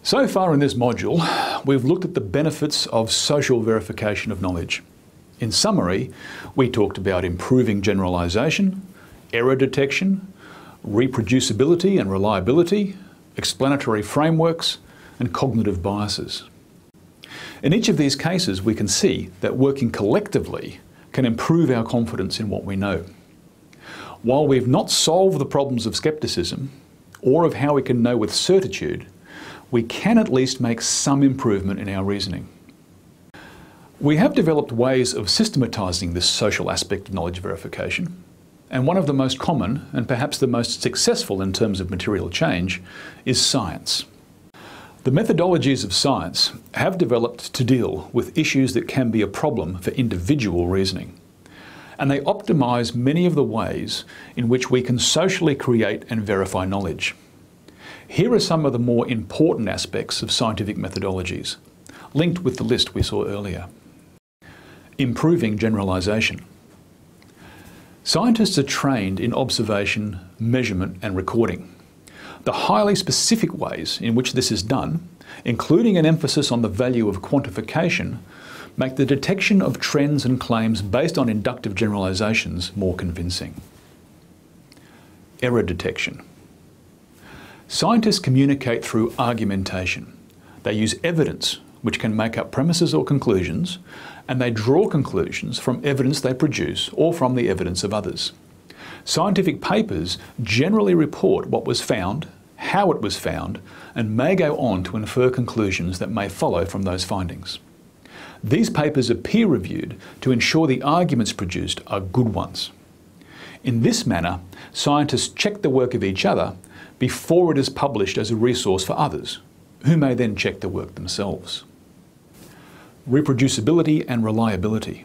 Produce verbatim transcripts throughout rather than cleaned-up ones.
So far in this module, we've looked at the benefits of social verification of knowledge. In summary, we talked about improving generalisation, error detection, reproducibility and reliability, explanatory frameworks, and cognitive biases. In each of these cases, we can see that working collectively can improve our confidence in what we know. While we've not solved the problems of scepticism, or of how we can know with certitude, we can at least make some improvement in our reasoning. We have developed ways of systematising this social aspect of knowledge verification, and one of the most common, and perhaps the most successful in terms of material change, is science. The methodologies of science have developed to deal with issues that can be a problem for individual reasoning, and they optimise many of the ways in which we can socially create and verify knowledge. Here are some of the more important aspects of scientific methodologies, linked with the list we saw earlier. Improving generalisation. Scientists are trained in observation, measurement and recording. The highly specific ways in which this is done, including an emphasis on the value of quantification, make the detection of trends and claims based on inductive generalisations more convincing. Error detection. Scientists communicate through argumentation. They use evidence, which can make up premises or conclusions, and they draw conclusions from evidence they produce or from the evidence of others. Scientific papers generally report what was found, how it was found, and may go on to infer conclusions that may follow from those findings. These papers are peer-reviewed to ensure the arguments produced are good ones. In this manner, scientists check the work of each other before it is published as a resource for others, who may then check the work themselves. Reproducibility and reliability.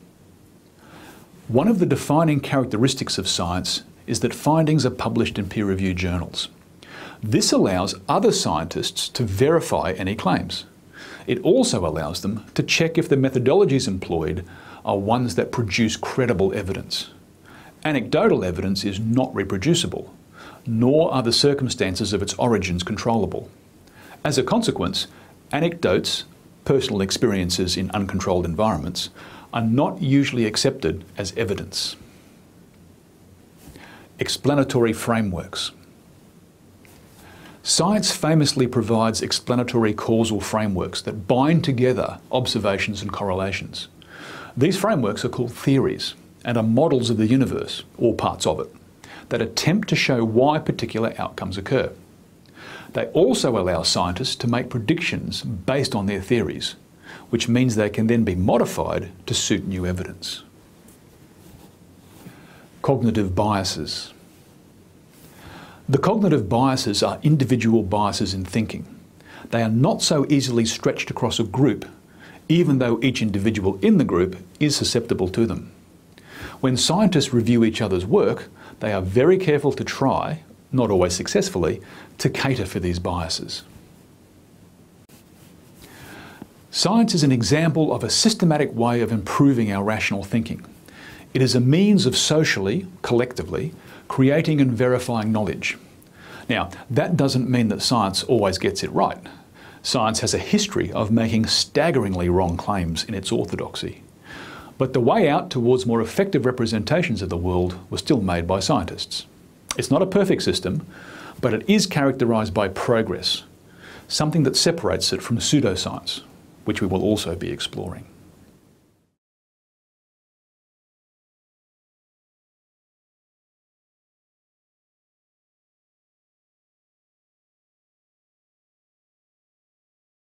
One of the defining characteristics of science is that findings are published in peer-reviewed journals. This allows other scientists to verify any claims. It also allows them to check if the methodologies employed are ones that produce credible evidence. Anecdotal evidence is not reproducible, nor are the circumstances of its origins controllable. As a consequence, anecdotes, personal experiences in uncontrolled environments, are not usually accepted as evidence. Explanatory frameworks. Science famously provides explanatory causal frameworks that bind together observations and correlations. These frameworks are called theories and are models of the universe, or parts of it, that attempt to show why particular outcomes occur. They also allow scientists to make predictions based on their theories, which means they can then be modified to suit new evidence. Cognitive biases. The cognitive biases are individual biases in thinking. They are not so easily stretched across a group, even though each individual in the group is susceptible to them. When scientists review each other's work, they are very careful to try, not always successfully, to cater for these biases. Science is an example of a systematic way of improving our rational thinking. It is a means of socially, collectively, creating and verifying knowledge. Now, that doesn't mean that science always gets it right. Science has a history of making staggeringly wrong claims in its orthodoxy. But the way out towards more effective representations of the world was still made by scientists. It's not a perfect system, but it is characterised by progress, something that separates it from pseudoscience, which we will also be exploring.